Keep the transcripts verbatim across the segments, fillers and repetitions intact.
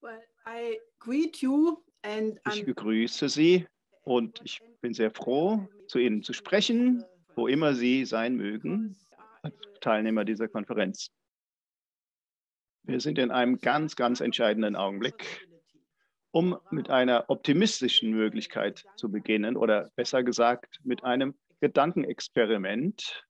Well, I greet you and Ich I'm begrüße Sie und ich bin sehr froh, zu Ihnen zu sprechen, wo immer Sie sein mögen, als Teilnehmer dieser Konferenz. Wir sind in einem ganz, ganz entscheidenden Augenblick, um mit einer optimistischen Möglichkeit zu beginnen oder besser gesagt mit einem Gedankenexperiment.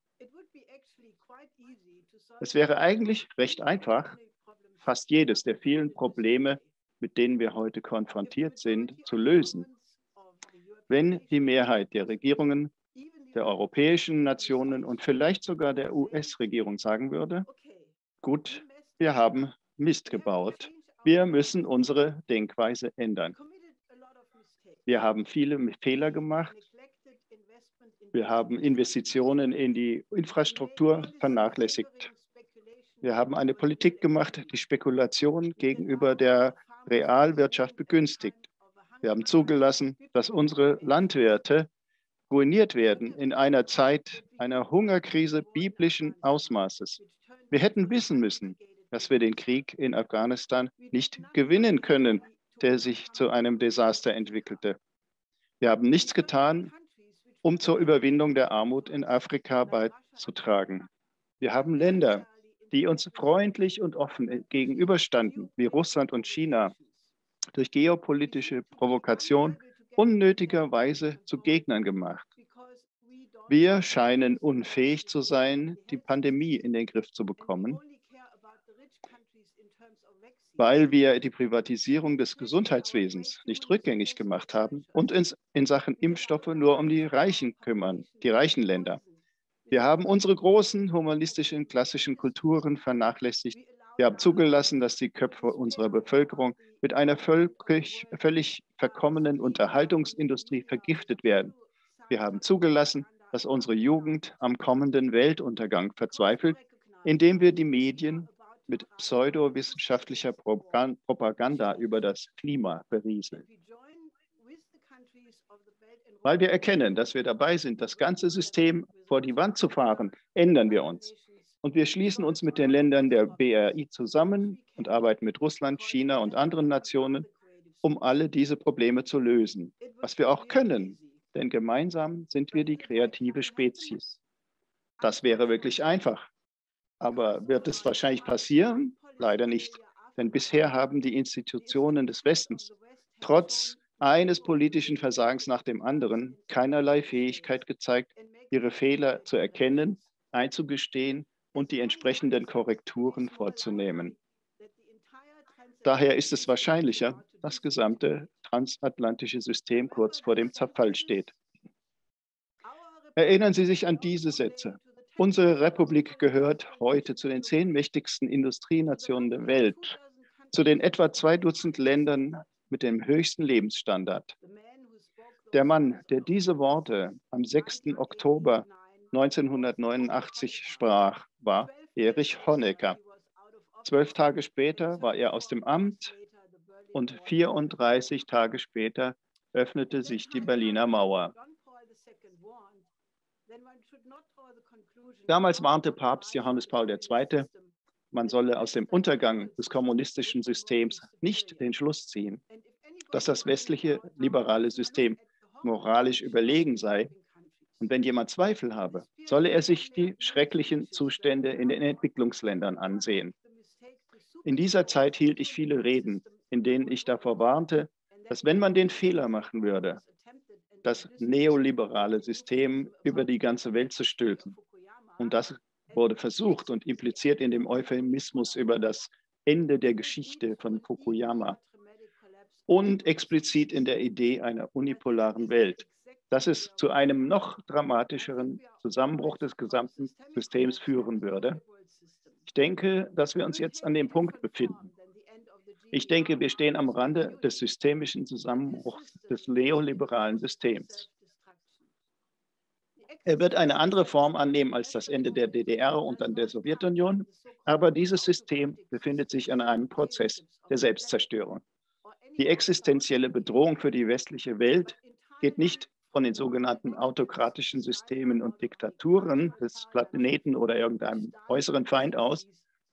Es wäre eigentlich recht einfach, fast jedes der vielen Probleme, mit denen wir heute konfrontiert sind, zu lösen, wenn die Mehrheit der Regierungen, der europäischen Nationen und vielleicht sogar der U S-Regierung sagen würde, gut, wir haben Mist gebaut, wir müssen unsere Denkweise ändern. Wir haben viele Fehler gemacht, wir haben Investitionen in die Infrastruktur vernachlässigt. Wir haben eine Politik gemacht, die Spekulation gegenüber der Realwirtschaft begünstigt. Wir haben zugelassen, dass unsere Landwirte ruiniert werden in einer Zeit einer Hungerkrise biblischen Ausmaßes. Wir hätten wissen müssen, dass wir den Krieg in Afghanistan nicht gewinnen können, der sich zu einem Desaster entwickelte. Wir haben nichts getan, um zur Überwindung der Armut in Afrika beizutragen. Wir haben Länder, die uns freundlich und offen gegenüberstanden, wie Russland und China, durch geopolitische Provokation unnötigerweise zu Gegnern gemacht. Wir scheinen unfähig zu sein, die Pandemie in den Griff zu bekommen, weil wir die Privatisierung des Gesundheitswesens nicht rückgängig gemacht haben und uns in Sachen Impfstoffe nur um die Reichen kümmern, die reichen Länder. Wir haben unsere großen humanistischen, klassischen Kulturen vernachlässigt. Wir haben zugelassen, dass die Köpfe unserer Bevölkerung mit einer völlig, völlig verkommenen Unterhaltungsindustrie vergiftet werden. Wir haben zugelassen, dass unsere Jugend am kommenden Weltuntergang verzweifelt, indem wir die Medien mit pseudowissenschaftlicher Propaganda über das Klima berieseln. Weil wir erkennen, dass wir dabei sind, das ganze System vor die Wand zu fahren, ändern wir uns. Und wir schließen uns mit den Ländern der B R I zusammen und arbeiten mit Russland, China und anderen Nationen, um alle diese Probleme zu lösen. Was wir auch können, denn gemeinsam sind wir die kreative Spezies. Das wäre wirklich einfach. Aber wird es wahrscheinlich passieren? Leider nicht. Denn bisher haben die Institutionen des Westens trotz eines politischen Versagens nach dem anderen keinerlei Fähigkeit gezeigt, ihre Fehler zu erkennen, einzugestehen und die entsprechenden Korrekturen vorzunehmen. Daher ist es wahrscheinlicher, dass das gesamte transatlantische System kurz vor dem Zerfall steht. Erinnern Sie sich an diese Sätze. Unsere Republik gehört heute zu den zehn mächtigsten Industrienationen der Welt, zu den etwa zwei Dutzend Ländern mit dem höchsten Lebensstandard. Der Mann, der diese Worte am sechsten Oktober neunzehnhundertneunundachtzig sprach, war Erich Honecker. Zwölf Tage später war er aus dem Amt und vierunddreißig Tage später öffnete sich die Berliner Mauer. Damals warnte Papst Johannes Paul der Zweite, man solle aus dem Untergang des kommunistischen Systems nicht den Schluss ziehen, dass das westliche liberale System moralisch überlegen sei. Und wenn jemand Zweifel habe, solle er sich die schrecklichen Zustände in den Entwicklungsländern ansehen. In dieser Zeit hielt ich viele Reden, in denen ich davor warnte, dass wenn man den Fehler machen würde, das neoliberale System über die ganze Welt zu stülpen. Und das wurde versucht und impliziert in dem Euphemismus über das Ende der Geschichte von Fukuyama und explizit in der Idee einer unipolaren Welt, dass es zu einem noch dramatischeren Zusammenbruch des gesamten Systems führen würde. Ich denke, dass wir uns jetzt an dem Punkt befinden. Ich denke, wir stehen am Rande des systemischen Zusammenbruchs des neoliberalen Systems. Er wird eine andere Form annehmen als das Ende der D D R und dann der Sowjetunion, aber dieses System befindet sich an einem Prozess der Selbstzerstörung. Die existenzielle Bedrohung für die westliche Welt geht nicht von den sogenannten autokratischen Systemen und Diktaturen des Planeten oder irgendeinem äußeren Feind aus,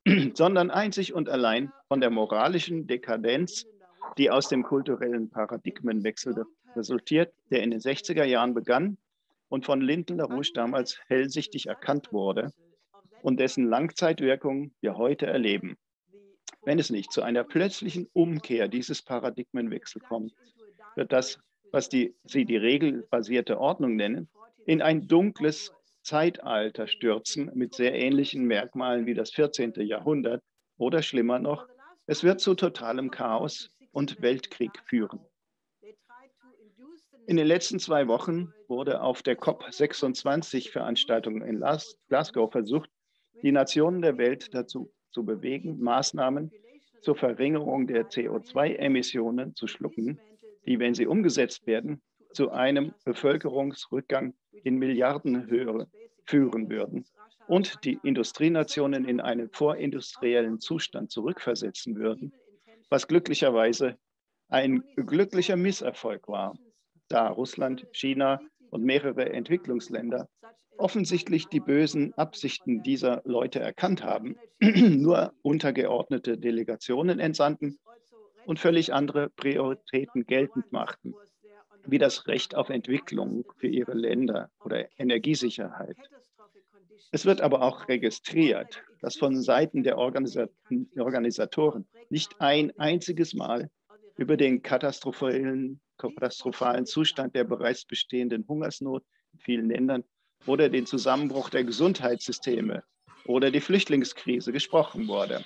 sondern einzig und allein von der moralischen Dekadenz, die aus dem kulturellen Paradigmenwechsel resultiert, der in den sechziger Jahren begann und von Lyndon LaRouche damals hellsichtig erkannt wurde und dessen Langzeitwirkung wir heute erleben. Wenn es nicht zu einer plötzlichen Umkehr dieses Paradigmenwechsels kommt, wird das, was die, Sie die regelbasierte Ordnung nennen, in ein dunkles Zeitalter stürzen mit sehr ähnlichen Merkmalen wie das vierzehnte Jahrhundert oder schlimmer noch, es wird zu totalem Chaos und Weltkrieg führen. In den letzten zwei Wochen wurde auf der COP sechsundzwanzig Veranstaltung in Glasgow versucht, die Nationen der Welt dazu zu bewegen, Maßnahmen zur Verringerung der C O zwei Emissionen zu schlucken, die, wenn sie umgesetzt werden, zu einem Bevölkerungsrückgang in Milliardenhöhe führen würden und die Industrienationen in einen vorindustriellen Zustand zurückversetzen würden, was glücklicherweise ein glücklicher Misserfolg war, da Russland, China und mehrere Entwicklungsländer offensichtlich die bösen Absichten dieser Leute erkannt haben, nur untergeordnete Delegationen entsandten und völlig andere Prioritäten geltend machten, wie das Recht auf Entwicklung für ihre Länder oder Energiesicherheit. Es wird aber auch registriert, dass von Seiten der Organisa- Organisatoren nicht ein einziges Mal über den katastrophalen, katastrophalen Zustand der bereits bestehenden Hungersnot in vielen Ländern oder den Zusammenbruch der Gesundheitssysteme oder die Flüchtlingskrise gesprochen wurde.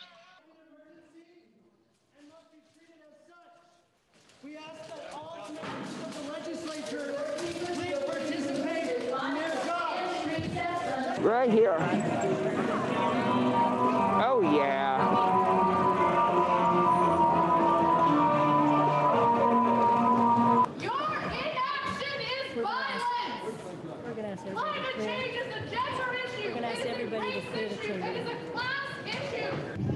Right here. Oh yeah. Your inaction is violence. We're going to ask everybody Climate to clear. change is a gender issue. We're gonna ask It is a everybody to race clear the issue. chamber. It is a class issue.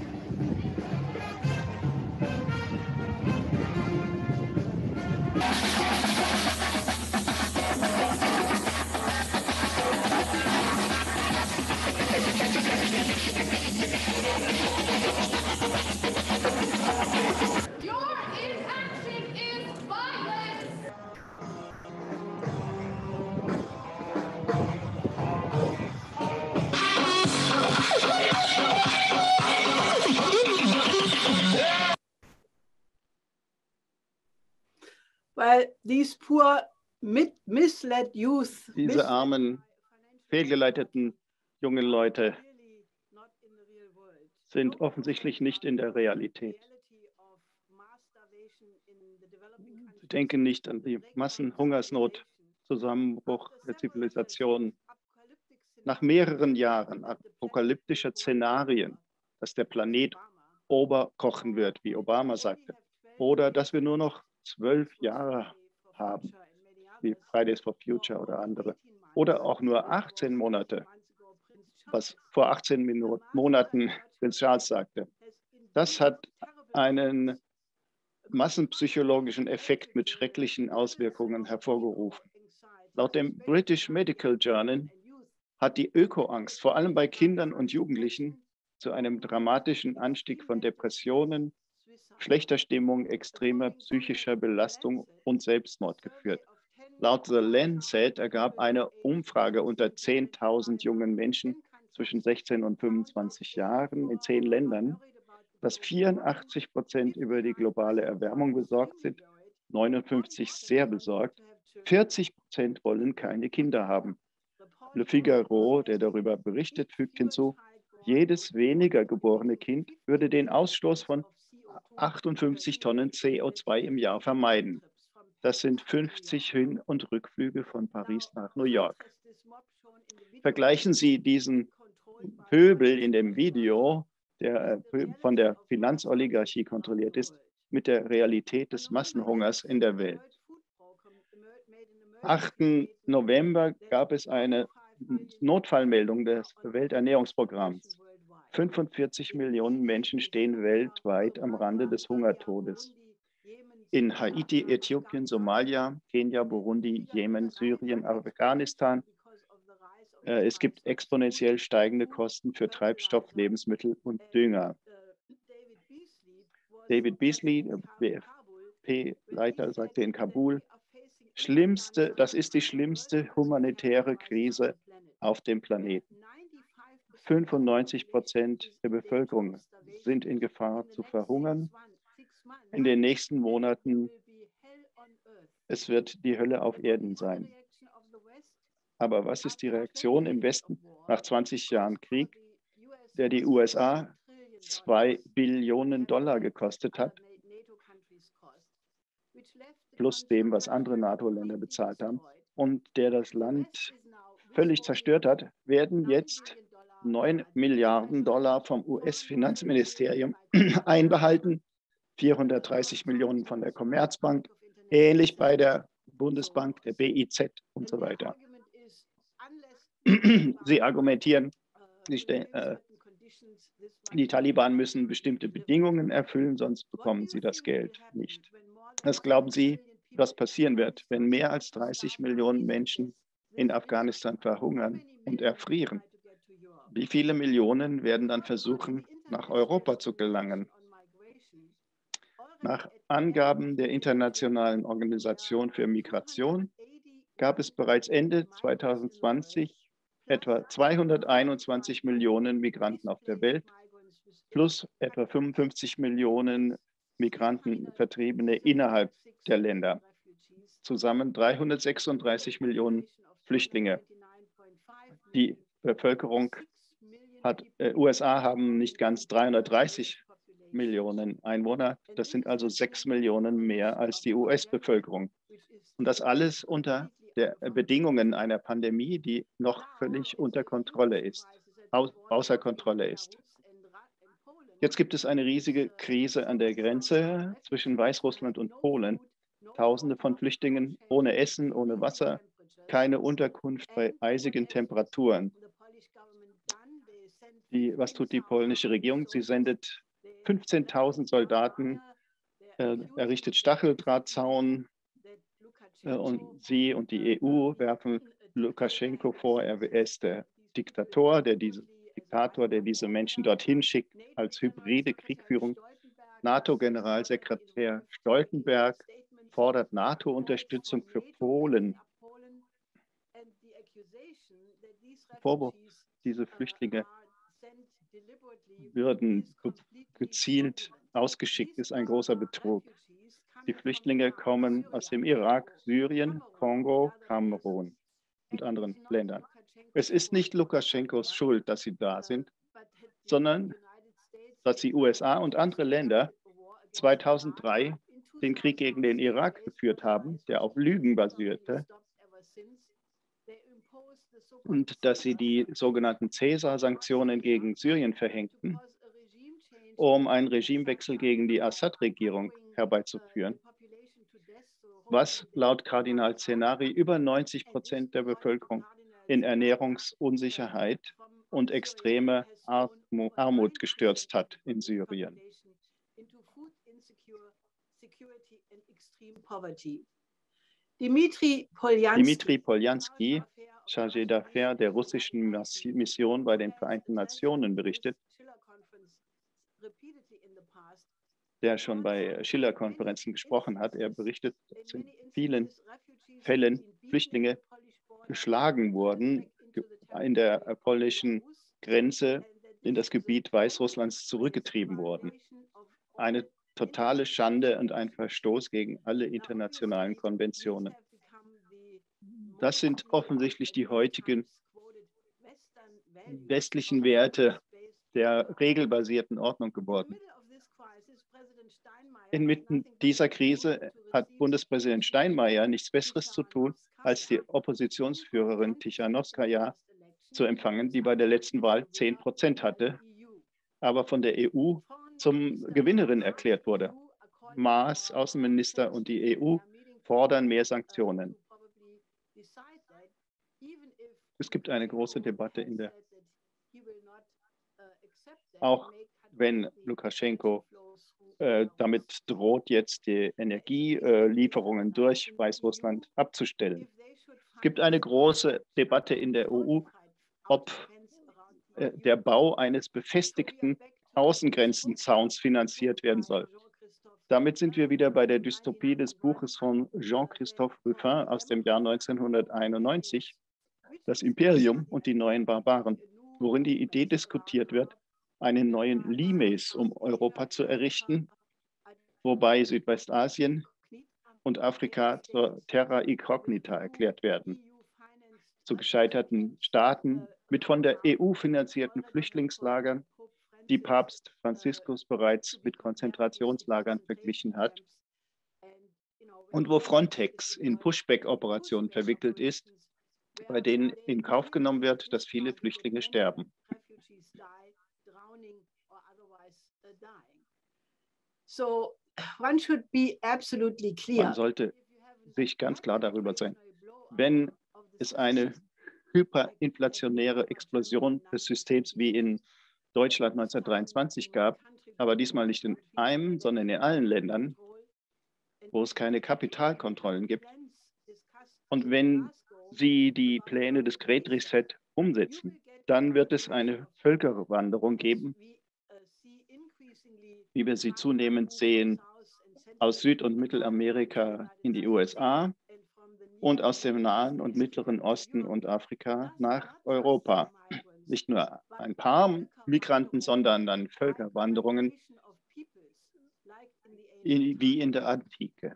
Your inaction is violence. Weil these poor misled youth, Diese armen, fehlgeleiteten jungen Leute sind offensichtlich nicht in der Realität. Sie denken nicht an die Massenhungersnot, Zusammenbruch der Zivilisation. Nach mehreren Jahren apokalyptischer Szenarien, dass der Planet oberkochen wird, wie Obama sagte, oder dass wir nur noch zwölf Jahre haben, wie Fridays for Future oder andere, oder auch nur achtzehn Monate, was vor achtzehn Minuten, Monaten Prinz Charles sagte. Das hat einen massenpsychologischen Effekt mit schrecklichen Auswirkungen hervorgerufen. Laut dem British Medical Journal hat die Ökoangst vor allem bei Kindern und Jugendlichen zu einem dramatischen Anstieg von Depressionen, schlechter Stimmung, extremer psychischer Belastung und Selbstmord geführt. Laut The Lancet ergab eine Umfrage unter zehntausend jungen Menschen zwischen sechzehn und fünfundzwanzig Jahren in zehn Ländern, dass vierundachtzig Prozent über die globale Erwärmung besorgt sind, neunundfünfzig sehr besorgt, vierzig Prozent wollen keine Kinder haben. Le Figaro, der darüber berichtet, fügt hinzu, jedes weniger geborene Kind würde den Ausstoß von achtundfünfzig Tonnen C O zwei im Jahr vermeiden. Das sind fünfzig Hin- und Rückflüge von Paris nach New York. Vergleichen Sie diesen Pöbel in dem Video, der von der Finanzoligarchie kontrolliert ist, mit der Realität des Massenhungers in der Welt. achten November gab es eine Notfallmeldung des Welternährungsprogramms. fünfundvierzig Millionen Menschen stehen weltweit am Rande des Hungertodes. In Haiti, Äthiopien, Somalia, Kenia, Burundi, Jemen, Syrien, Afghanistan Äh, es gibt exponentiell steigende Kosten für Treibstoff, Lebensmittel und Dünger. David Beasley, W F P-Leiter, sagte in Kabul, schlimmste, das ist die schlimmste humanitäre Krise auf dem Planeten. fünfundneunzig Prozent der Bevölkerung sind in Gefahr zu verhungern. In den nächsten Monaten, es wird die Hölle auf Erden sein. Aber was ist die Reaktion im Westen nach zwanzig Jahren Krieg, der die U S A zwei Billionen Dollar gekostet hat, plus dem, was andere NATO-Länder bezahlt haben, und der das Land völlig zerstört hat, werden jetzt neun Milliarden Dollar vom U S-Finanzministerium einbehalten, vierhundertdreißig Millionen von der Commerzbank, ähnlich bei der Bundesbank, der B I Z und so weiter. Sie argumentieren, sie äh, die Taliban müssen bestimmte Bedingungen erfüllen, sonst bekommen sie das Geld nicht. Was glauben Sie, was passieren wird, wenn mehr als dreißig Millionen Menschen in Afghanistan verhungern und erfrieren? Wie viele Millionen werden dann versuchen, nach Europa zu gelangen? Nach Angaben der Internationalen Organisation für Migration gab es bereits Ende zweitausendzwanzig etwa zweihunderteinundzwanzig Millionen Migranten auf der Welt, plus etwa fünfundfünfzig Millionen Migranten, Vertriebene innerhalb der Länder. Zusammen dreihundertsechsunddreißig Millionen Flüchtlinge. Die Bevölkerung hat, äh, U S A haben nicht ganz dreihundertdreißig Millionen Einwohner. Das sind also sechs Millionen mehr als die U S-Bevölkerung. Und das alles unter der Bedingungen einer Pandemie, die noch völlig unter Kontrolle ist, au außer Kontrolle ist. Jetzt gibt es eine riesige Krise an der Grenze zwischen Weißrussland und Polen. Tausende von Flüchtlingen ohne Essen, ohne Wasser, keine Unterkunft bei eisigen Temperaturen. Die, was tut die polnische Regierung? Sie sendet fünfzehntausend Soldaten, äh, errichtet Stacheldrahtzaun, äh, und sie und die E U werfen Lukaschenko vor, er ist der Diktator, der diese, Diktator, der diese Menschen dorthin schickt als hybride Kriegführung. NATO-Generalsekretär Stoltenberg fordert NATO-Unterstützung für Polen. Vorwurf, diese Flüchtlinge würden gezielt ausgeschickt, ist ein großer Betrug. Die Flüchtlinge kommen aus dem Irak, Syrien, Kongo, Kamerun und anderen Ländern. Es ist nicht Lukaschenkos Schuld, dass sie da sind, sondern dass die U S A und andere Länder zweitausenddrei den Krieg gegen den Irak geführt haben, der auf Lügen basierte, und dass sie die sogenannten Caesar-Sanktionen gegen Syrien verhängten, um einen Regimewechsel gegen die Assad-Regierung herbeizuführen, was laut Kardinal Cenari über neunzig Prozent der Bevölkerung in Ernährungsunsicherheit und extreme Armut gestürzt hat in Syrien. Dmitri Poljanski, Dmitri Poljanski, Chargé d'Affaires der russischen Mission bei den Vereinten Nationen, berichtet, der schon bei Schiller-Konferenzen gesprochen hat. Er berichtet, dass in vielen Fällen Flüchtlinge geschlagen wurden, in der polnischen Grenze in das Gebiet Weißrusslands zurückgetrieben wurden. Eine totale Schande und ein Verstoß gegen alle internationalen Konventionen. Das sind offensichtlich die heutigen westlichen Werte der regelbasierten Ordnung geworden. Inmitten dieser Krise hat Bundespräsident Steinmeier nichts Besseres zu tun, als die Oppositionsführerin Tichanowskaja zu empfangen, die bei der letzten Wahl zehn Prozent hatte, aber von der E U zum Gewinnerin erklärt wurde. Maas, Außenminister und die E U fordern mehr Sanktionen. Es gibt eine große Debatte in der, auch wenn Lukaschenko äh, damit droht, jetzt die Energielieferungen durch Weißrussland abzustellen. Es gibt eine große Debatte in der E U, ob äh, der Bau eines befestigten Außengrenzenzauns finanziert werden soll. Damit sind wir wieder bei der Dystopie des Buches von Jean-Christophe Ruffin aus dem Jahr neunzehnhunderteinundneunzig, Das Imperium und die neuen Barbaren, worin die Idee diskutiert wird, einen neuen Limes um Europa zu errichten, wobei Südwestasien und Afrika zur Terra Incognita erklärt werden, zu gescheiterten Staaten mit von der E U finanzierten Flüchtlingslagern, die Papst Franziskus bereits mit Konzentrationslagern verglichen hat und wo Frontex in Pushback-Operationen verwickelt ist, bei denen in Kauf genommen wird, dass viele Flüchtlinge sterben. Man sollte sich ganz klar darüber sein, wenn es eine hyperinflationäre Explosion des Systems wie in Deutschland neunzehnhundertdreiundzwanzig gab, aber diesmal nicht in einem, sondern in allen Ländern, wo es keine Kapitalkontrollen gibt. Und wenn Sie die Pläne des Great Reset umsetzen, dann wird es eine Völkerwanderung geben, wie wir sie zunehmend sehen, aus Süd- und Mittelamerika in die U S A und aus dem Nahen und Mittleren Osten und Afrika nach Europa. Nicht nur ein paar Migranten, sondern dann Völkerwanderungen wie in der Antike.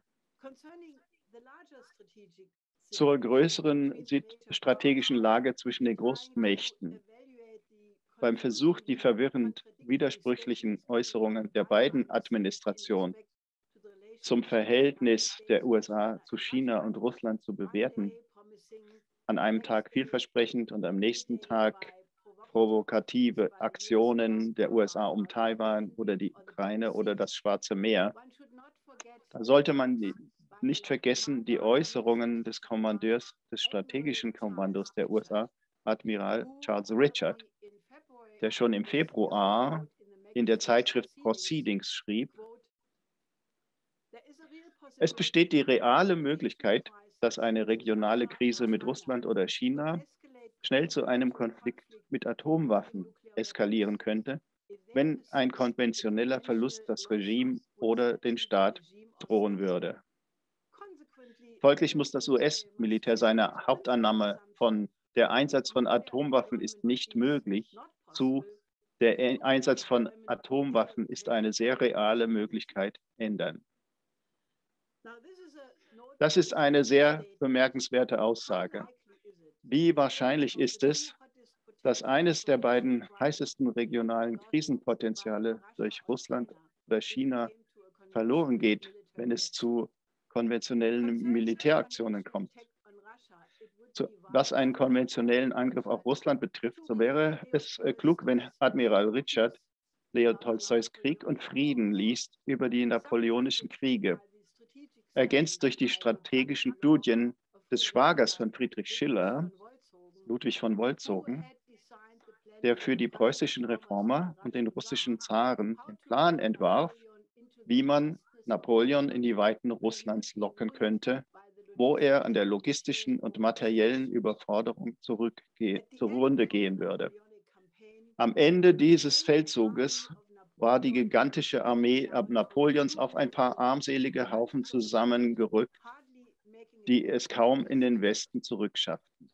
Zur größeren strategischen Lage zwischen den Großmächten. Beim Versuch, die verwirrend widersprüchlichen Äußerungen der beiden Administrationen zum Verhältnis der U S A zu China und Russland zu bewerten, an einem Tag vielversprechend und am nächsten Tag provokative Aktionen der U S A um Taiwan oder die Ukraine oder das Schwarze Meer, da sollte man nicht vergessen, die Äußerungen des Kommandeurs des strategischen Kommandos der U S A, Admiral Charles Richard, der schon im Februar in der Zeitschrift Proceedings schrieb: Es besteht die reale Möglichkeit, dass eine regionale Krise mit Russland oder China schnell zu einem Konflikt mit Atomwaffen eskalieren könnte, wenn ein konventioneller Verlust das Regime oder den Staat drohen würde. Folglich muss das U S-Militär seine Hauptannahme von der Einsatz von Atomwaffen ist nicht möglich zu der Einsatz von Atomwaffen ist eine sehr reale Möglichkeit ändern. Das ist eine sehr bemerkenswerte Aussage. Wie wahrscheinlich ist es, dass eines der beiden heißesten regionalen Krisenpotenziale durch Russland oder China verloren geht, wenn es zu konventionellen Militäraktionen kommt? Zu, was einen konventionellen Angriff auf Russland betrifft, so wäre es äh, klug, wenn Admiral Richard Leo Tolstois Krieg und Frieden liest über die napoleonischen Kriege, ergänzt durch die strategischen Studien des Schwagers von Friedrich Schiller, Ludwig von Wolzogen, der für die preußischen Reformer und den russischen Zaren den Plan entwarf, wie man Napoleon in die Weiten Russlands locken könnte, wo er an der logistischen und materiellen Überforderung zugrunde gehen würde. Am Ende dieses Feldzuges war die gigantische Armee Napoleons auf ein paar armselige Haufen zusammengerückt, die es kaum in den Westen zurückschafften.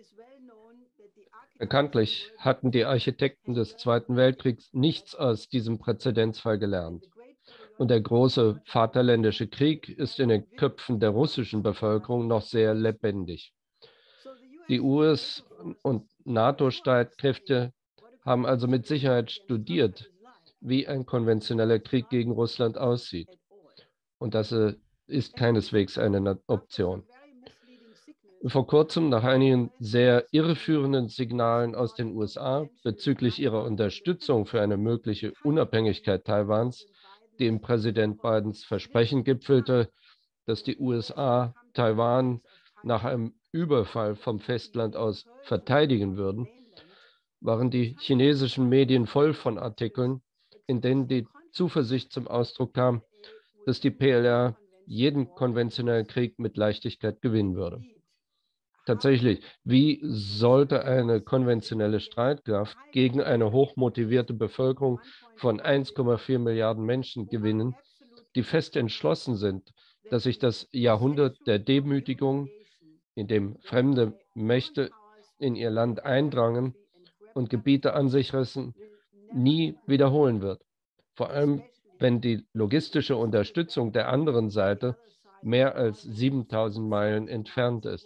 Bekanntlich hatten die Architekten des Zweiten Weltkriegs nichts aus diesem Präzedenzfall gelernt. Und der große Vaterländische Krieg ist in den Köpfen der russischen Bevölkerung noch sehr lebendig. Die U S- und NATO-Streitkräfte haben also mit Sicherheit studiert, wie ein konventioneller Krieg gegen Russland aussieht. Und das ist keineswegs eine Option. Vor kurzem, nach einigen sehr irreführenden Signalen aus den U S A bezüglich ihrer Unterstützung für eine mögliche Unabhängigkeit Taiwans, die im Präsident Bidens Versprechen gipfelte, dass die U S A Taiwan nach einem Überfall vom Festland aus verteidigen würden, waren die chinesischen Medien voll von Artikeln, in denen die Zuversicht zum Ausdruck kam, dass die P L R jeden konventionellen Krieg mit Leichtigkeit gewinnen würde. tatsächlich, wie sollte eine konventionelle Streitkraft gegen eine hochmotivierte Bevölkerung von eins Komma vier Milliarden Menschen gewinnen, die fest entschlossen sind, dass sich das Jahrhundert der Demütigung, in dem fremde Mächte in ihr Land eindrangen und Gebiete an sich rissen, nie wiederholen wird. Vor allem, wenn die logistische Unterstützung der anderen Seite mehr als siebentausend Meilen entfernt ist.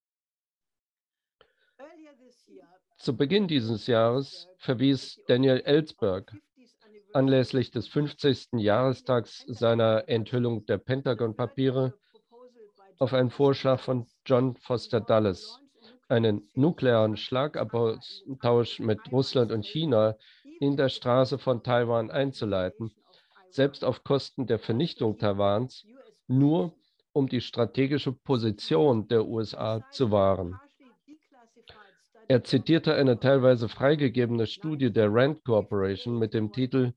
Zu Beginn dieses Jahres verwies Daniel Ellsberg anlässlich des fünfzigsten Jahrestags seiner Enthüllung der Pentagon-Papiere auf einen Vorschlag von John Foster Dulles, einen nuklearen Schlagabtausch mit Russland und China in der Straße von Taiwan einzuleiten, selbst auf Kosten der Vernichtung Taiwans, nur um die strategische Position der U S A zu wahren. Er zitierte eine teilweise freigegebene Studie der Rand Corporation mit dem Titel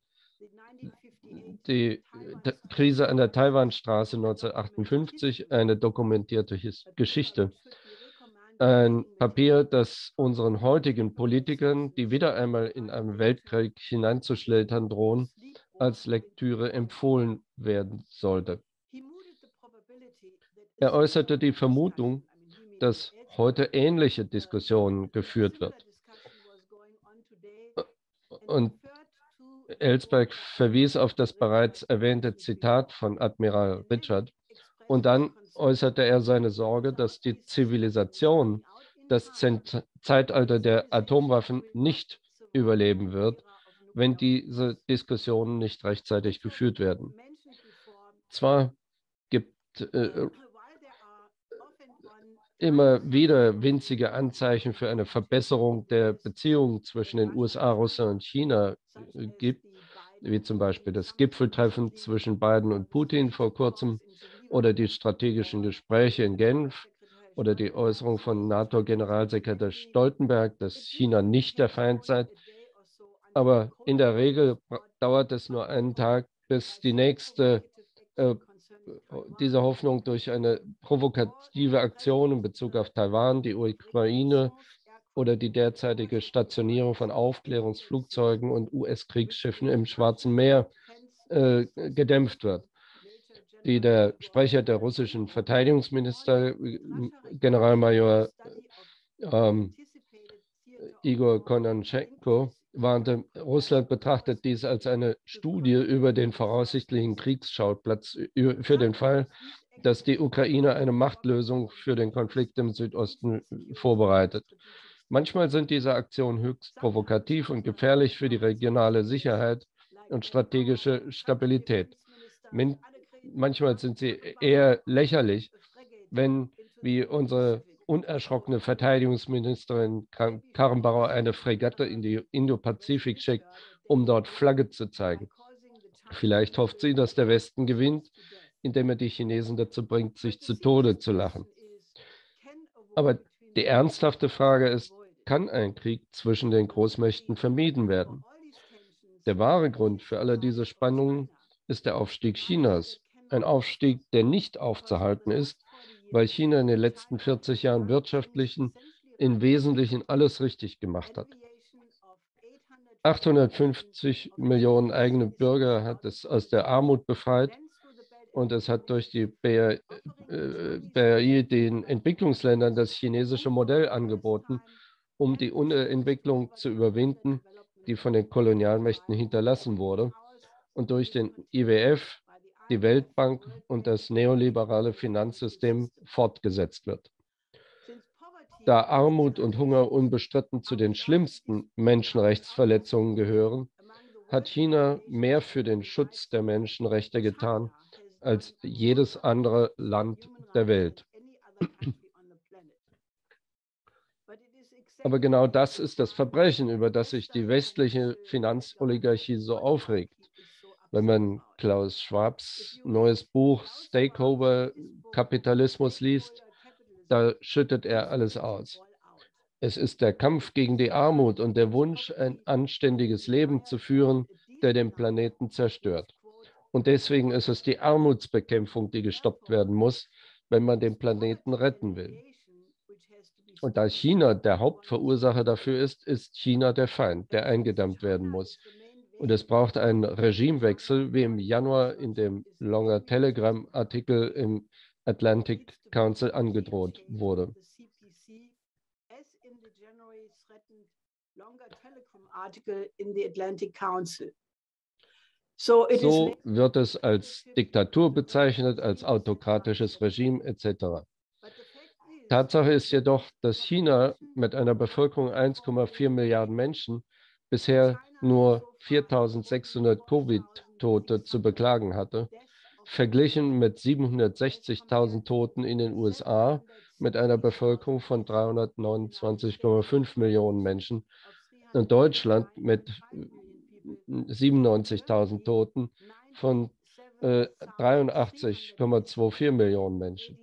Die Krise an der Taiwanstraße neunzehnhundertachtundfünfzig, eine dokumentierte His Geschichte. Ein Papier, das unseren heutigen Politikern, die wieder einmal in einen Weltkrieg hineinzuschlittern drohen, als Lektüre empfohlen werden sollte. Er äußerte die Vermutung, dass heute ähnliche Diskussionen geführt wird. Und Ellsberg verwies auf das bereits erwähnte Zitat von Admiral Richard und dann äußerte er seine Sorge, dass die Zivilisation das Zent Zeitalter der Atomwaffen nicht überleben wird, wenn diese Diskussionen nicht rechtzeitig geführt werden. Zwar gibt äh, immer wieder winzige Anzeichen für eine Verbesserung der Beziehungen zwischen den U S A, Russland und China äh, gibt, wie zum Beispiel das Gipfeltreffen zwischen Biden und Putin vor kurzem oder die strategischen Gespräche in Genf oder die Äußerung von NATO-Generalsekretär Stoltenberg, dass China nicht der Feind sei. Aber in der Regel dauert es nur einen Tag, bis die nächste äh, diese Hoffnung durch eine provokative Aktion in Bezug auf Taiwan, die Ukraine oder die derzeitige Stationierung von Aufklärungsflugzeugen und U S-Kriegsschiffen im Schwarzen Meer äh, gedämpft wird. Die der Sprecher der russischen Verteidigungsminister, Generalmajor ähm, Igor Kononenko, warnte, Russland betrachtet dies als eine Studie über den voraussichtlichen Kriegsschauplatz für den Fall, dass die Ukraine eine Machtlösung für den Konflikt im Südosten vorbereitet. Manchmal sind diese Aktionen höchst provokativ und gefährlich für die regionale Sicherheit und strategische Stabilität. Manchmal sind sie eher lächerlich, wenn, wie unsere unerschrockene Verteidigungsministerin Karrenbauer eine Fregatte in die Indo-Pazifik schickt, um dort Flagge zu zeigen. Vielleicht hofft sie, dass der Westen gewinnt, indem er die Chinesen dazu bringt, sich zu Tode zu lachen. Aber die ernsthafte Frage ist, kann ein Krieg zwischen den Großmächten vermieden werden? Der wahre Grund für alle diese Spannungen ist der Aufstieg Chinas. Ein Aufstieg, der nicht aufzuhalten ist, weil China in den letzten vierzig Jahren wirtschaftlichen im Wesentlichen alles richtig gemacht hat. achthundertfünfzig Millionen eigene Bürger hat es aus der Armut befreit und es hat durch die B R I den Entwicklungsländern das chinesische Modell angeboten, um die Unterentwicklung zu überwinden, die von den Kolonialmächten hinterlassen wurde und durch den I W F, die Weltbank und das neoliberale Finanzsystem fortgesetzt wird. Da Armut und Hunger unbestritten zu den schlimmsten Menschenrechtsverletzungen gehören, hat China mehr für den Schutz der Menschenrechte getan als jedes andere Land der Welt. Aber genau das ist das Verbrechen, über das sich die westliche Finanzoligarchie so aufregt. Wenn man Klaus Schwabs neues Buch Stakeholder Kapitalismus liest, da schüttet er alles aus. Es ist der Kampf gegen die Armut und der Wunsch, ein anständiges Leben zu führen, der den Planeten zerstört. Und deswegen ist es die Armutsbekämpfung, die gestoppt werden muss, wenn man den Planeten retten will. Und da China der Hauptverursacher dafür ist, ist China der Feind, der eingedämmt werden muss. Und es braucht einen Regimewechsel, wie im Januar in dem Longer Telegram-Artikel im Atlantic Council angedroht wurde. So So wird es als Diktatur bezeichnet, als autokratisches Regime et cetera. Tatsache ist jedoch, dass China mit einer Bevölkerung eins Komma vier Milliarden Menschen bisher nur viertausendsechshundert Covid-Tote zu beklagen hatte, verglichen mit siebenhundertsechzigtausend Toten in den U S A mit einer Bevölkerung von dreihundertneunundzwanzig Komma fünf Millionen Menschen und Deutschland mit siebenundneunzigtausend Toten von äh, dreiundachtzig Komma vierundzwanzig Millionen Menschen.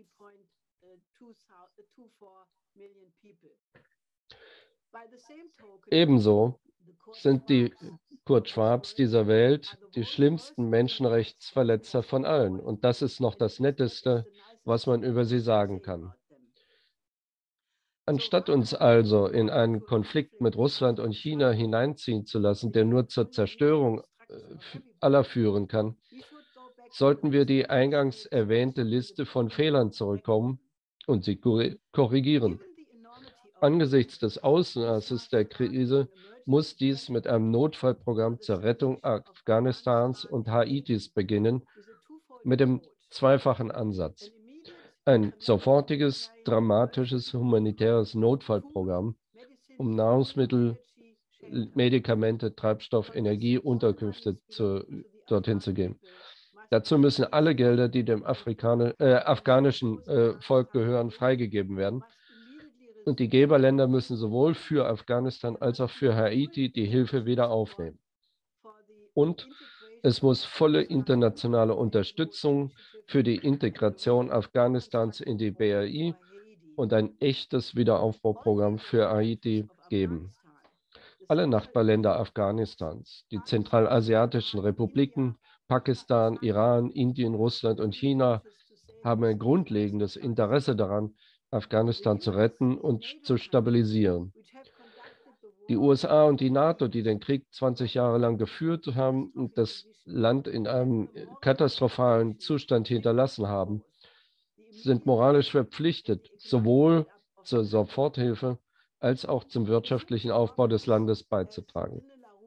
Ebenso sind die Kurt Schwabs dieser Welt die schlimmsten Menschenrechtsverletzer von allen. Und das ist noch das Netteste, was man über sie sagen kann. Anstatt uns also in einen Konflikt mit Russland und China hineinziehen zu lassen, der nur zur Zerstörung aller führen kann, sollten wir die eingangs erwähnte Liste von Fehlern zurückkommen und sie korrigieren. Angesichts des Ausmaßes der Krise muss dies mit einem Notfallprogramm zur Rettung Afghanistans und Haitis beginnen, mit dem zweifachen Ansatz. Ein sofortiges, dramatisches humanitäres Notfallprogramm, um Nahrungsmittel, Medikamente, Treibstoff, Energie, Unterkünfte zu, dorthin zu geben. Dazu müssen alle Gelder, die dem Afrikaner, äh, afghanischen äh, Volk gehören, freigegeben werden. Und die Geberländer müssen sowohl für Afghanistan als auch für Haiti die Hilfe wieder aufnehmen. Und es muss volle internationale Unterstützung für die Integration Afghanistans in die B R I und ein echtes Wiederaufbauprogramm für Haiti geben. Alle Nachbarländer Afghanistans, die zentralasiatischen Republiken, Pakistan, Iran, Indien, Russland und China haben ein grundlegendes Interesse daran, Afghanistan zu retten und zu stabilisieren. Die U S A und die NATO, die den Krieg zwanzig Jahre lang geführt haben und das Land in einem katastrophalen Zustand hinterlassen haben, sind moralisch verpflichtet, sowohl zur Soforthilfe als auch zum wirtschaftlichen Aufbau des Landes beizutragen.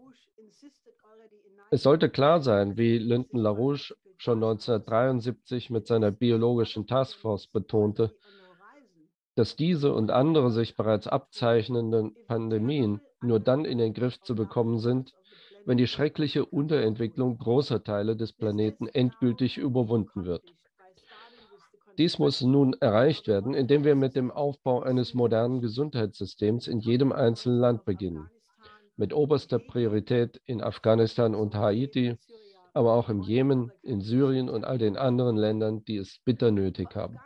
Es sollte klar sein, wie Lyndon LaRouche schon neunzehnhundertdreiundsiebzig mit seiner biologischen Taskforce betonte, dass diese und andere sich bereits abzeichnenden Pandemien nur dann in den Griff zu bekommen sind, wenn die schreckliche Unterentwicklung großer Teile des Planeten endgültig überwunden wird. Dies muss nun erreicht werden, indem wir mit dem Aufbau eines modernen Gesundheitssystems in jedem einzelnen Land beginnen, mit oberster Priorität in Afghanistan und Haiti, aber auch im Jemen, in Syrien und all den anderen Ländern, die es bitter nötig haben.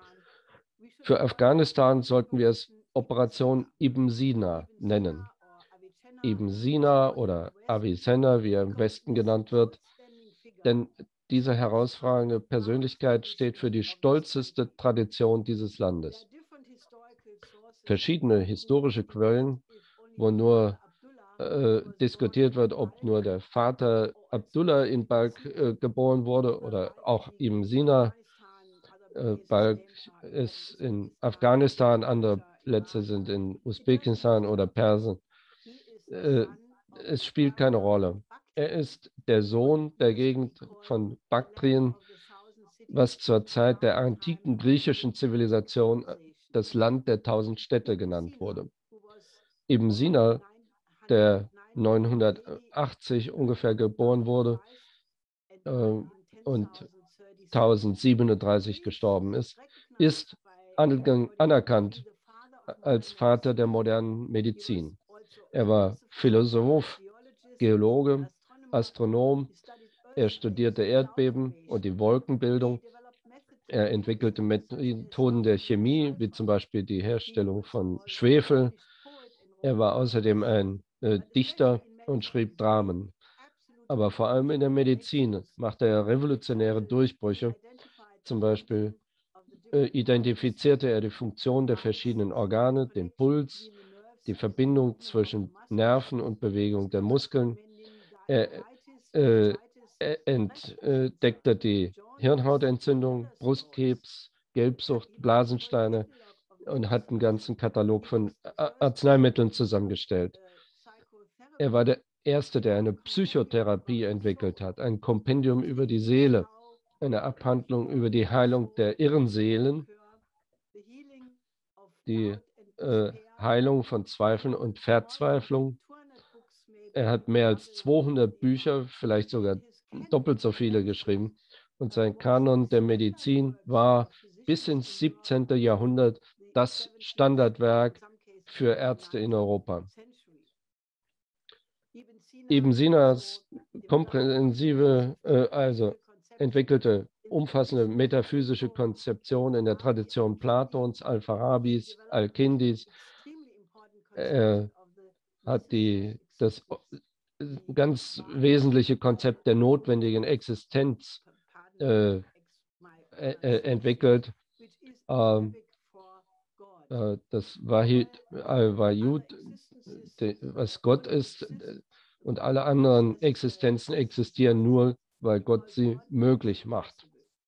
Für Afghanistan sollten wir es Operation Ibn Sina nennen. Ibn Sina oder Avicenna, wie er im Westen genannt wird, denn diese herausragende Persönlichkeit steht für die stolzeste Tradition dieses Landes. Verschiedene historische Quellen, wo nur äh, diskutiert wird, ob nur der Vater Abdullah in Balkh äh, geboren wurde oder auch Ibn Sina. Äh, Balkh ist in Afghanistan, andere Plätze sind in Usbekistan oder Persien. Äh, es spielt keine Rolle. Er ist der Sohn der Gegend von Baktrien, was zur Zeit der antiken griechischen Zivilisation das Land der tausend Städte genannt wurde. Ibn Sina, der neunhundertachtzig ungefähr geboren wurde äh, und tausendsiebenunddreißig gestorben ist, ist anerkannt als Vater der modernen Medizin. Er war Philosoph, Geologe, Astronom. Er studierte Erdbeben und die Wolkenbildung. Er entwickelte Methoden der Chemie, wie zum Beispiel die Herstellung von Schwefel. Er war außerdem ein äh, Dichter und schrieb Dramen. Aber vor allem in der Medizin machte er revolutionäre Durchbrüche, zum Beispiel äh, identifizierte er die Funktion der verschiedenen Organe, den Puls, die Verbindung zwischen Nerven und Bewegung der Muskeln. Er äh, er entdeckte die Hirnhautentzündung, Brustkrebs, Gelbsucht, Blasensteine und hat einen ganzen Katalog von Arzneimitteln zusammengestellt. Er war der Erste, der eine Psychotherapie entwickelt hat, ein Kompendium über die Seele, eine Abhandlung über die Heilung der irren Seelen, die äh, Heilung von Zweifeln und Verzweiflung. Er hat mehr als zweihundert Bücher, vielleicht sogar doppelt so viele geschrieben. Und sein Kanon der Medizin war bis ins siebzehnte. Jahrhundert das Standardwerk für Ärzte in Europa. Ibn Sinas komprehensive, äh, also entwickelte umfassende metaphysische Konzeption in der Tradition Platons, Al-Farabis, Al-Kindis. Er hat die, das ganz wesentliche Konzept der notwendigen Existenz äh, äh, entwickelt. Ähm, äh, das Wahid al-Wajud, was Gott ist, und alle anderen Existenzen existieren nur, weil Gott sie möglich macht.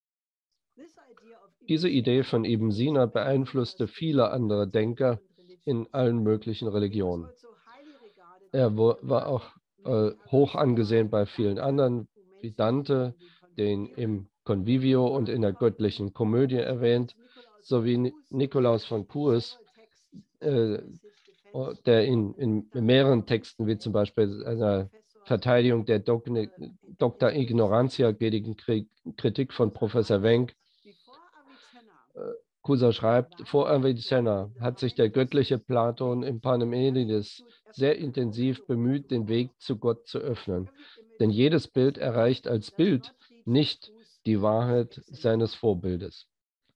Diese Idee von Ibn Sina beeinflusste viele andere Denker in allen möglichen Religionen. Er war auch äh, hoch angesehen bei vielen anderen, wie Dante, den im Convivio und in der göttlichen Komödie erwähnt, sowie Nikolaus von Tours, äh, der in, in mehreren Texten, wie zum Beispiel einer Verteidigung der Docta Ignorantia gegen Kritik von Professor Wenck, äh, Cusa schreibt, vor Avicenna hat sich der göttliche Platon im Parmenides sehr intensiv bemüht, den Weg zu Gott zu öffnen. Denn jedes Bild erreicht als Bild nicht die Wahrheit seines Vorbildes.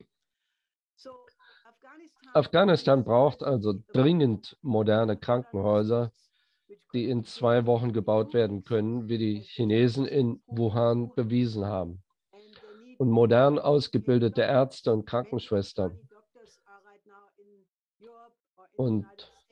Afghanistan braucht also dringend moderne Krankenhäuser, die in zwei Wochen gebaut werden können, wie die Chinesen in Wuhan bewiesen haben. Und modern ausgebildete Ärzte und Krankenschwestern. Und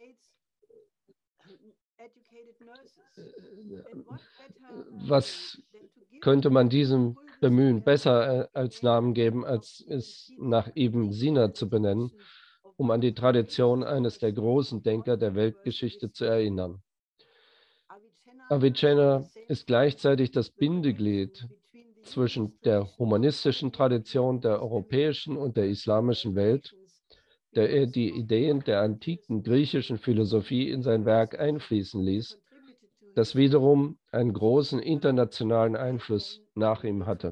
was könnte man diesem Bemühen besser als Namen geben, als es nach Ibn Sina zu benennen, um an die Tradition eines der großen Denker der Weltgeschichte zu erinnern. Avicenna ist gleichzeitig das Bindeglied zwischen der humanistischen Tradition der europäischen und der islamischen Welt, der er die Ideen der antiken griechischen Philosophie in sein Werk einfließen ließ, das wiederum einen großen internationalen Einfluss nach ihm hatte.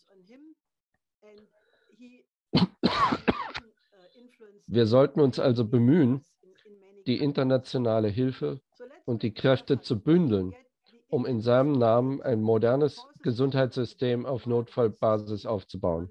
Wir sollten uns also bemühen, die internationale Hilfe und die Kräfte zu bündeln, um in seinem Namen ein modernes Gesundheitssystem auf Notfallbasis aufzubauen.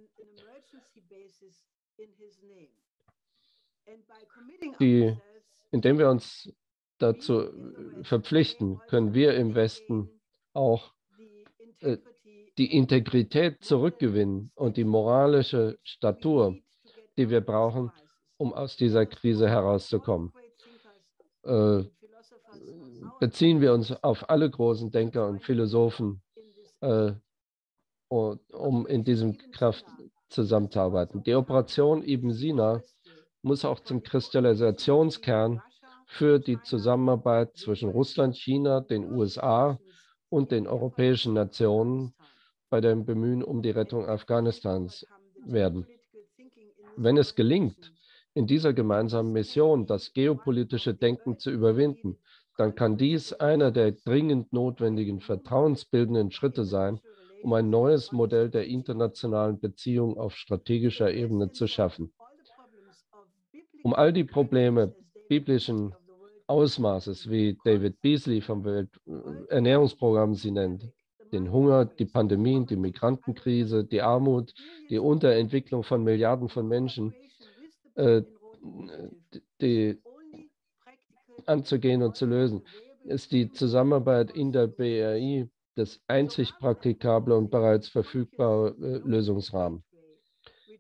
Die, indem wir uns dazu verpflichten, können wir im Westen auch äh, die Integrität zurückgewinnen und die moralische Statur, die wir brauchen, um aus dieser Krise herauszukommen. Äh, beziehen wir uns auf alle großen Denker und Philosophen, äh, um in diesem Kraft zusammenzuarbeiten. Die Operation Ibn Sina muss auch zum Kristallisationskern für die Zusammenarbeit zwischen Russland, China, den U S A und den europäischen Nationen bei dem Bemühen um die Rettung Afghanistans werden. Wenn es gelingt, in dieser gemeinsamen Mission das geopolitische Denken zu überwinden, dann kann dies einer der dringend notwendigen vertrauensbildenden Schritte sein, um ein neues Modell der internationalen Beziehungen auf strategischer Ebene zu schaffen. Um all die Probleme biblischen Ausmaßes, wie David Beasley vom Welternährungsprogramm sie nennt, den Hunger, die Pandemien, die Migrantenkrise, die Armut, die Unterentwicklung von Milliarden von Menschen, äh, die anzugehen und zu lösen, ist die Zusammenarbeit in der B R I das einzig praktikable und bereits verfügbare äh, Lösungsrahmen.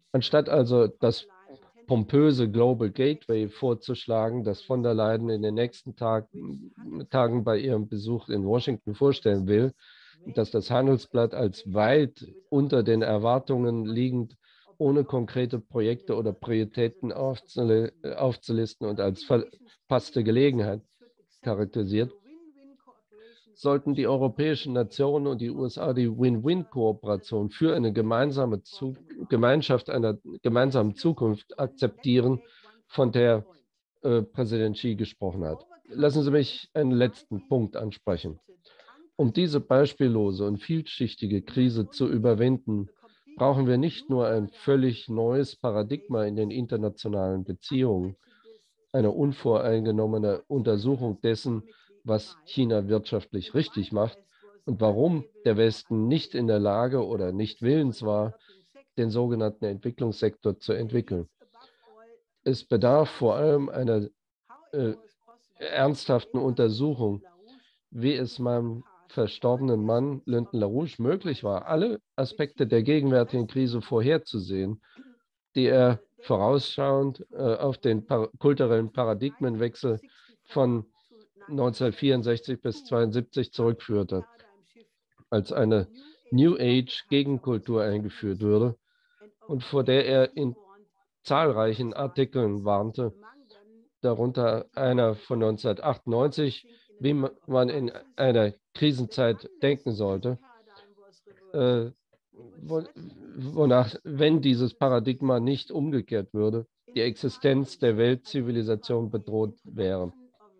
Anstatt also das pompöse Global Gateway vorzuschlagen, das von der Leyen in den nächsten Tag, Tagen bei ihrem Besuch in Washington vorstellen will, dass das Handelsblatt als weit unter den Erwartungen liegend, ohne konkrete Projekte oder Prioritäten aufzuli- aufzulisten und als verpasste Gelegenheit charakterisiert, sollten die europäischen Nationen und die U S A die Win-Win-Kooperation für eine gemeinsame Zu Gemeinschaft einer gemeinsamen Zukunft akzeptieren, von der äh, Präsident Xi gesprochen hat. Lassen Sie mich einen letzten Punkt ansprechen. Um diese beispiellose und vielschichtige Krise zu überwinden, brauchen wir nicht nur ein völlig neues Paradigma in den internationalen Beziehungen, eine unvoreingenommene Untersuchung dessen, was China wirtschaftlich richtig macht und warum der Westen nicht in der Lage oder nicht willens war, den sogenannten Entwicklungssektor zu entwickeln. Es bedarf vor allem einer äh, ernsthaften Untersuchung, wie es meinem verstorbenen Mann Lyndon LaRouche möglich war, alle Aspekte der gegenwärtigen Krise vorherzusehen, die er vorausschauend äh, auf den par kulturellen Paradigmenwechsel von neunzehnhundertvierundsechzig bis zweiundsiebzig zurückführte, als eine New Age Gegenkultur eingeführt wurde und vor der er in zahlreichen Artikeln warnte, darunter einer von neunzehnhundertachtundneunzig, wie man in einer Krisenzeit denken sollte, äh, wonach, wenn dieses Paradigma nicht umgekehrt würde, die Existenz der Weltzivilisation bedroht wäre.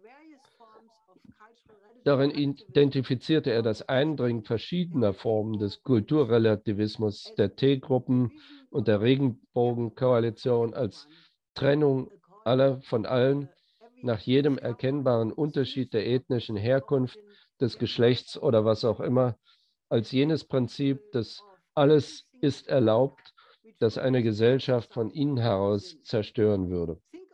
Darin identifizierte er das Eindringen verschiedener Formen des Kulturrelativismus, der T-Gruppen und der Regenbogenkoalition als Trennung aller von allen nach jedem erkennbaren Unterschied der ethnischen Herkunft, des Geschlechts oder was auch immer, als jenes Prinzip, das alles ist erlaubt, das eine Gesellschaft von innen heraus zerstören würde.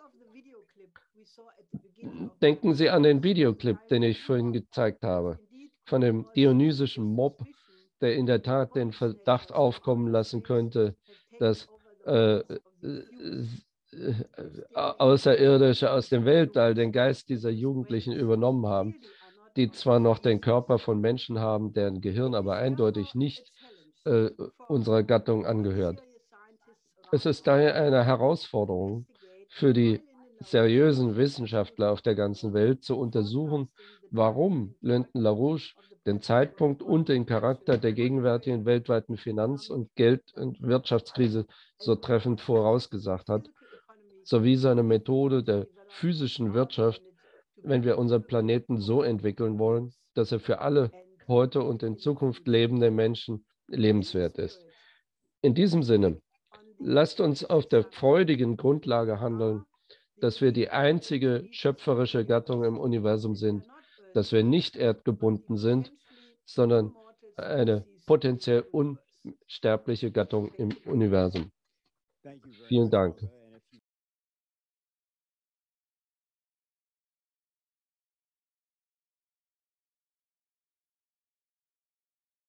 Denken Sie an den Videoclip, den ich vorhin gezeigt habe, von dem dionysischen Mob, der in der Tat den Verdacht aufkommen lassen könnte, dass äh, äh, Außerirdische aus dem Weltall den Geist dieser Jugendlichen übernommen haben, die zwar noch den Körper von Menschen haben, deren Gehirn aber eindeutig nicht äh, unserer Gattung angehört. Es ist daher eine Herausforderung für die seriösen Wissenschaftler auf der ganzen Welt zu untersuchen, warum Lyndon LaRouche den Zeitpunkt und den Charakter der gegenwärtigen weltweiten Finanz- und Geld- und Wirtschaftskrise so treffend vorausgesagt hat, sowie seine Methode der physischen Wirtschaft, wenn wir unseren Planeten so entwickeln wollen, dass er für alle heute und in Zukunft lebenden Menschen lebenswert ist. In diesem Sinne, lasst uns auf der freudigen Grundlage handeln, dass wir die einzige schöpferische Gattung im Universum sind, dass wir nicht erdgebunden sind, sondern eine potenziell unsterbliche Gattung im Universum. Vielen Dank.